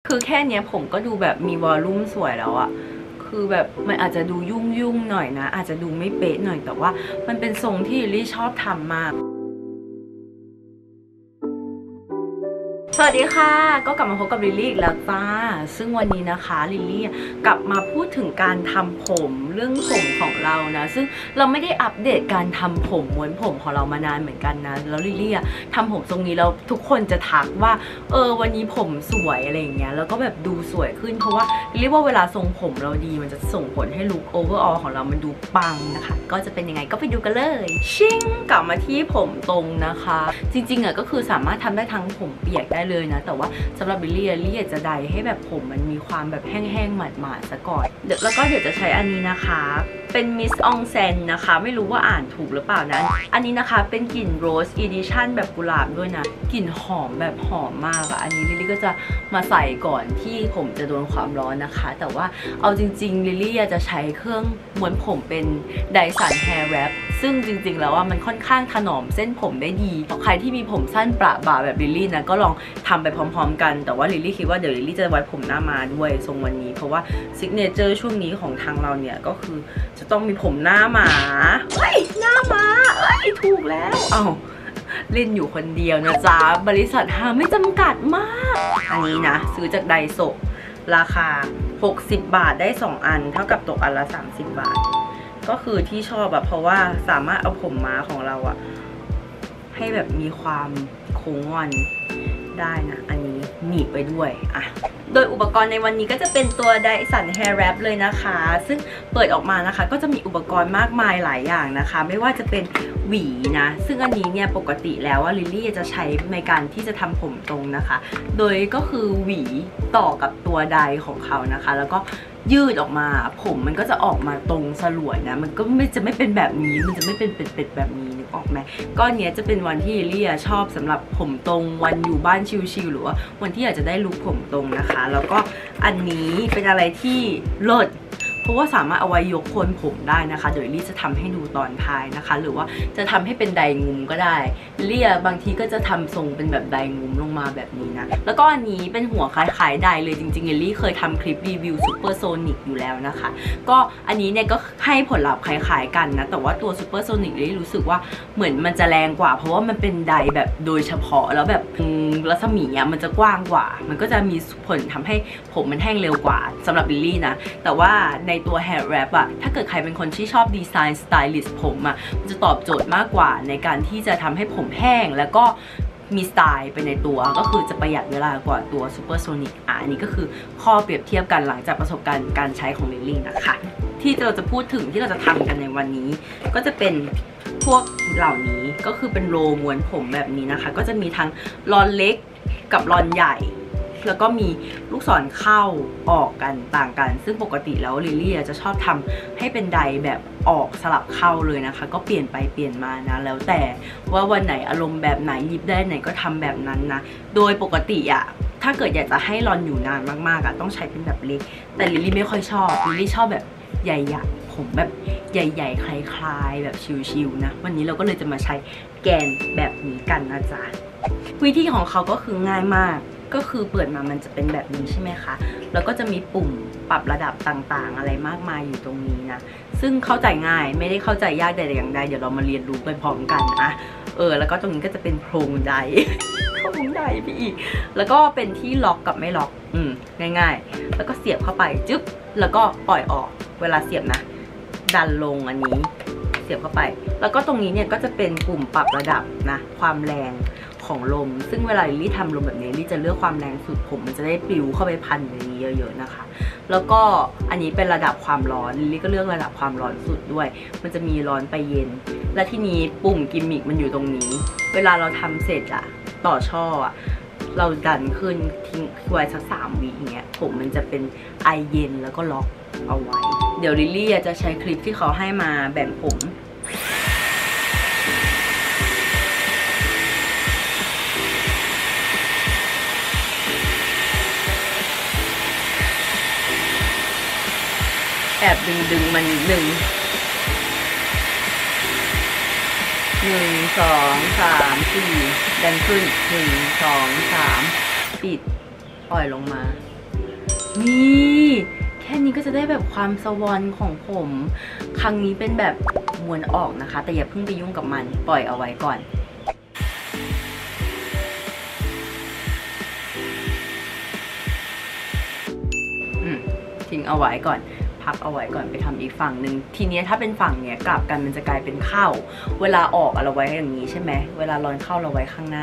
คือแค่เนี้ยผมก็ดูแบบมีวอลลุ่มสวยแล้วอะคือแบบมันอาจจะดูยุ่งหน่อยนะอาจจะดูไม่เป๊ะหน่อยแต่ว่ามันเป็นทรงที่ลิลลี่ชอบทำมากสวัสดีค่ะก็กลับมาพบกับลิลลี่อีกแล้วจ้าซึ่งวันนี้นะคะลิลลี่กลับมาพูดถึงการทำผมเรื่องผมของเรานะซึ่งเราไม่ได้อัปเดตการทำผมม้วนผมของเรามานานเหมือนกันนะแล้วลิลลี่ทำผมทรงนี้แล้วทุกคนจะทักว่าวันนี้ผมสวยอะไรอย่างเงี้ยแล้วก็แบบดูสวยขึ้นเพราะว่าลิลลี่ว่าเวลาทรงผมเราดีมันจะส่งผลให้ลุคโอเวอร์ออลของเรามันดูปังนะคะก็จะเป็นยังไงก็ไปดูกันเลยชิงกลับมาที่ผมตรงนะคะจริงๆก็คือสามารถทำได้ทั้งผมเปียกได้เลยนะแต่ว่าสำหรับลิลลี่อยากจะไดให้แบบผมมันมีความแบบแห้งๆหมาดๆซะก่อนแล้วก็เดี๋ยวจะใช้อันนี้นะคะเป็น Miss Ong Sen นะคะไม่รู้ว่าอ่านถูกหรือเปล่านะอันนี้นะคะเป็นกลิ่น Rose Edition แบบกุหลาบด้วยนะกลิ่นหอมแบบหอมมากอันนี้ลิลลี่ก็จะมาใส่ก่อนที่ผมจะโดนความร้อนนะคะแต่ว่าเอาจริงๆลิลลี่จะใช้เครื่องม้วนผมเป็น Dyson Hair Wrap ซึ่งจริงๆแล้วมันค่อนข้างถนอมเส้นผมได้ดีใครที่มีผมสั้นประบ่าแบบลิลลี่นะก็ลองทำไปพร้อมๆกันแต่ว่าลิลลี่คิดว่าเดี๋ยวลิลลี่จะไว้ผมหน้ามาด้วยทรงวันนี้เพราะว่าซิกเนเจอร์ช่วงนี้ของทางเราเนี่ยก็คือจะต้องมีผมหน้าหมาหน้าหมาถูกแล้วเล่นอยู่คนเดียวนะจ๊ะบริษัทหาไม่จำกัดมากอันนี้นะซื้อจากไดโซะราคา60 บาทได้2อันเท่ากับตกอันละ30 บาทก็คือที่ชอบเพราะว่าสามารถเอาผมม้าของเราให้แบบมีความโค้งงอนได้นะอันนี้หนีบไปด้วยโดยอุปกรณ์ในวันนี้ก็จะเป็นตัว Dyson Hair Wrap เลยนะคะซึ่งเปิดออกมานะคะก็จะมีอุปกรณ์มากมายหลายอย่างนะคะไม่ว่าจะเป็นหวีนะซึ่งอันนี้เนี่ยปกติแล้วลิลลี่จะใช้ในการที่จะทำผมตรงนะคะโดยก็คือหวีต่อกับตัวไดของเขานะคะแล้วก็ยืดออกมาผมมันก็จะออกมาตรงสลวยนะมันก็จะไม่เป็นแบบนี้มันจะไม่เป็นเป็ดแบบนี้นึกออกไหมก็เนี้ยจะเป็นวันที่ลิลลี่ชอบสำหรับผมตรงวันอยู่บ้านชิลๆหรือว่าวันที่อยากจะได้ลุคผมตรงนะคะแล้วก็อันนี้เป็นอะไรที่เลิศเพราะว่าสามารถเอาไว้ยกโคนผมได้นะคะเดี๋ยวลิลลี่จะทำให้ดูตอนท้ายนะคะหรือว่าจะทำให้เป็นไดงุมก็ได้ลิลลี่บางทีก็จะทำทรงเป็นแบบไดงุมลงมาแบบนี้นะแล้วก็อันนี้เป็นหัวคล้ายๆไดเลยจริงๆลิลลี่เคยทำคลิปรีวิวซูเปอร์โซนิกอยู่แล้วนะคะก็อันนี้เนี่ยก็ให้ผลลัพธ์คล้ายๆกันนะแต่ว่าตัวซูเปอร์โซนิกลิลลี่รู้สึกว่าเหมือนมันจะแรงกว่าเพราะว่ามันเป็นไดแบบโดยเฉพาะแล้วแบบรัศมีมันจะกว้างกว่ามันก็จะมีผลทำให้ผมมันแห้งเร็วกว่าสำหรับลิลลี่นะแต่ว่าในตัว Hair Wrap ถ้าเกิดใครเป็นคนที่ชอบดีไซน์สไตลิสต์ผมมันจะตอบโจทย์มากกว่าในการที่จะทำให้ผมแห้งแล้วก็มีสไตล์ไปในตัวก็คือจะประหยัดเวลากว่าตัว Supersonic อันนี้ก็คือข้อเปรียบเทียบกันหลังจากประสบการณ์การใช้ของลิลลี่นะคะที่เราจะพูดถึงที่เราจะทำกันในวันนี้ก็จะเป็นพวกเหล่านี้ก็คือเป็นโรลม้วนผมแบบนี้นะคะก็จะมีทั้งรอนเล็กกับรอนใหญ่แล้วก็มีลูกศรเข้าออกกันต่างกันซึ่งปกติแล้วลิลลี่จะชอบทำให้เป็นไดแบบออกสลับเข้าเลยนะคะก็เปลี่ยนไปเปลี่ยนมานะแล้วแต่ว่าวันไหนอารมณ์แบบไหนหยิบได้ไหนก็ทำแบบนั้นนะโดยปกติถ้าเกิดอยากจะให้รอนอยู่นานมากๆต้องใช้เป็นแบบเล็กแต่ลิลลี่ไม่ค่อยชอบลิลลี่ชอบแบบใหญ่ๆผมแบบใหญ่ๆคล้ายๆแบบชิวๆนะวันนี้เราก็เลยจะมาใช้แกนแบบนี้กันนะจ๊ะวิธีของเขาก็คือง่ายมากก็คือเปิดมามันจะเป็นแบบนี้ใช่ไหมคะแล้วก็จะมีปุ่มปรับระดับต่างๆอะไรมากมายอยู่ตรงนี้นะซึ่งเข้าใจง่ายไม่ได้เข้าใจยากใดๆอย่างใดเดี๋ยวเรามาเรียนรู้ไปพร้อมกันนะแล้วก็ตรงนี้ก็จะเป็นโครงไดโครงไดพี่อีกแล้วก็เป็นที่ล็อกกับไม่ล็อกง่ายๆแล้วก็เสียบเข้าไปจึ๊บแล้วก็ปล่อยออกเวลาเสียบนะดันลงอันนี้เสียบเข้าไปแล้วก็ตรงนี้เนี่ยก็จะเป็นปุ่มปรับระดับนะความแรงของลมซึ่งเวลาลิลลี่ทำลมแบบนี้ลิลลี่จะเลือกความแรงสุดผมมันจะได้ปลิวเข้าไปพันในนี้เยอะๆนะคะแล้วก็อันนี้เป็นระดับความร้อนลิลลี่ก็เลือกระดับความร้อนสุดด้วยมันจะมีร้อนไปเย็นและที่นี้ปุ่มกิมมิคมันอยู่ตรงนี้เวลาเราทำเสร็จต่อช่อเราดันขึ้นทิ้งไว้สัก3 วิอย่างเงี้ยผมมันจะเป็นไอเย็นแล้วก็ล็อกเอาไว้เดี๋ยวลิลลี่จะใช้คลิปที่เขาให้มาแบ่งผมแอบดึงมันนิดนึง1 2 3 4ดันขึ้น1 2 3ปิดปล่อยลงมานี่แค่นี้ก็จะได้แบบความสวอนของผม ครั้งนี้เป็นแบบม้วนออกนะคะ แต่อย่าเพิ่งไปยุ่งกับมันปล่อยเอาไว้ก่อนทิ้งเอาไว้ก่อนพักเอาไว้ก่อนไปทำอีกฝั่งหนึ่งทีนี้ถ้าเป็นฝั่งเนี้ยกลับกันมันจะกลายเป็นเข้าเวลาออกเราไว้อย่างนี้ใช่ไหมเวลาร้อนเข้าเราไว้ข้างหน้า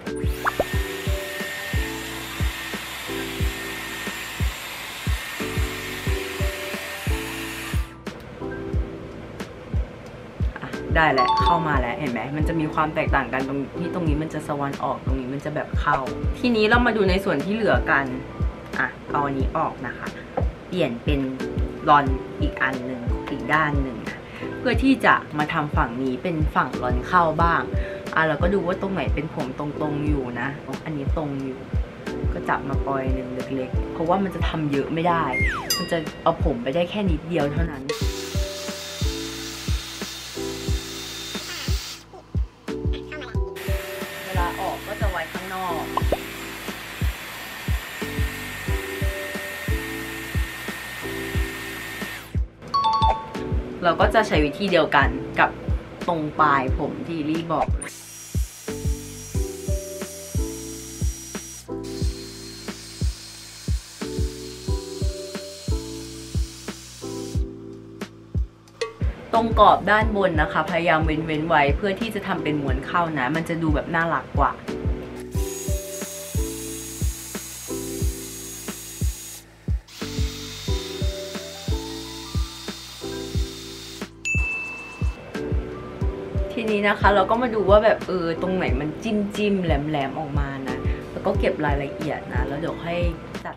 ได้แหละเข้ามาแล้วเห็นไหมมันจะมีความแตกต่างกันตรงที่ตรงนี้มันจะสวรรค์ออกตรงนี้มันจะแบบเข้าทีนี้เรามาดูในส่วนที่เหลือกันเอาอันนี้ออกนะคะเปลี่ยนเป็นรอนอีกอันหนึ่งอีกด้านหนึ่งเพื่อที่จะมาทำฝั่งนี้เป็นฝั่งรอนเข้าบ้างเราก็ดูว่าตรงไหนเป็นผมตรงๆอยู่นะอันนี้ตรงอยู่ก็จับมาปล่อยหนึ่งเล็กๆเพราะว่ามันจะทำเยอะไม่ได้มันจะเอาผมไปได้แค่นิดเดียวเท่านั้นเวลาออกก็จะไว้ข้างนอกเราก็จะใช้วิธีเดียวกันกับตรงปลายผมที่ลี่บอกตรงกรอบด้านบนนะคะพยายามเว้นไว้เพื่อที่จะทำเป็นม้วนเข้านะมันจะดูแบบน่ารักกว่าทีนี้นะคะเราก็มาดูว่าแบบตรงไหนมันจิ้มแหลมออกมานะแล้วก็เก็บรายละเอียดนะแล้วเดี๋ยวให้จัด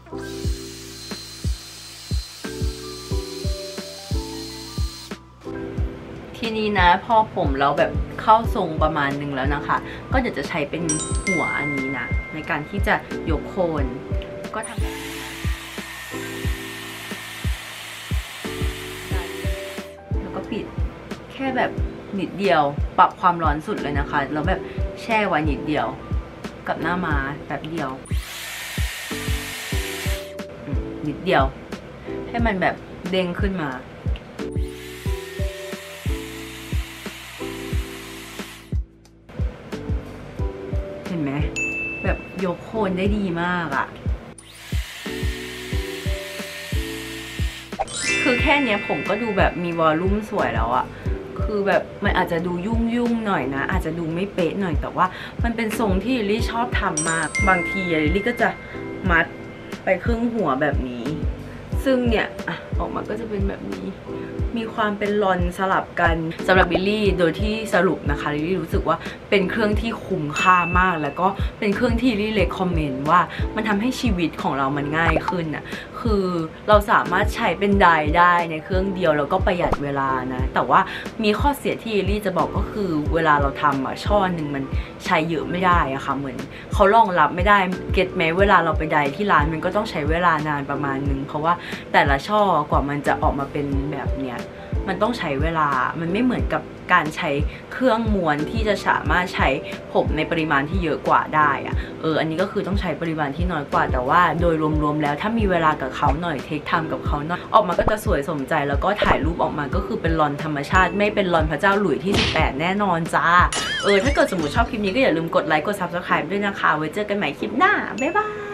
ทีนี้นะพอผมเราแบบเข้าทรงประมาณนึงแล้วนะคะก็เดี๋ยวจะใช้เป็นหัวอันนี้นะในการที่จะยกโคนก็ทำแบบนี้แล้วก็ปิดแค่แบบนิดเดียวปรับความร้อนสุดเลยนะคะแล้วแบบแช่ไว้นิดเดียวกับหน้าม้าแบบเดียวนิดเดียวให้มันแบบเด้งขึ้นมาเห็นไหมแบบยกโคนได้ดีมากคือแค่เนี้ยผมก็ดูแบบมีวอลลุ่มสวยแล้วคือแบบมันอาจจะดูยุ่งหน่อยนะอาจจะดูไม่เป๊ะหน่อยแต่ว่ามันเป็นทรงที่ลิลลี่ชอบทำมากบางทีลิลลี่ก็จะมัดไปครึ่งหัวแบบนี้ซึ่งเนี่ยออกมาก็จะเป็นแบบนี้มีความเป็นลอนสลับกันสำหรับลิลลี่โดยที่สรุปนะคะลิลลี่รู้สึกว่าเป็นเครื่องที่คุ้มค่ามากแล้วก็เป็นเครื่องที่ลิลลี่เรคคอมเมนต์ว่ามันทำให้ชีวิตของเรามันง่ายขึ้นคือเราสามารถใช้เป็นไดร์ได้ในเครื่องเดียวแล้วก็ประหยัดเวลานะแต่ว่ามีข้อเสียที่ลิลลี่จะบอกก็คือเวลาเราทำช่อหนึ่งมันใช้เยอะไม่ได้ค่ะเหมือนเขารองรับไม่ได้เก็ตไหมเวลาเราไปไดร์ที่ร้านมันก็ต้องใช้เวลานานประมาณนึงเพราะว่าแต่ละช่อกว่ามันจะออกมาเป็นแบบเนี้ยมันต้องใช้เวลามันไม่เหมือนกับการใช้เครื่องม้วนที่จะสามารถใช้ผมในปริมาณที่เยอะกว่าได้อันนี้ก็คือต้องใช้ปริมาณที่น้อยกว่าแต่ว่าโดยรวมๆแล้วถ้ามีเวลากับเขาหน่อยเทคไทม์กับเขาหน่อยออกมาก็จะสวยสมใจแล้วก็ถ่ายรูปออกมาก็คือเป็นลอนธรรมชาติไม่เป็นลอนพระเจ้าหลุยที่18แน่นอนจ้าถ้าเกิดสมมติชอบคลิปนี้ก็อย่าลืมกดไลค์กด Subscribe ด้วยนะคะไว้เจอกันใหม่คลิปหน้าบ๊ายบาย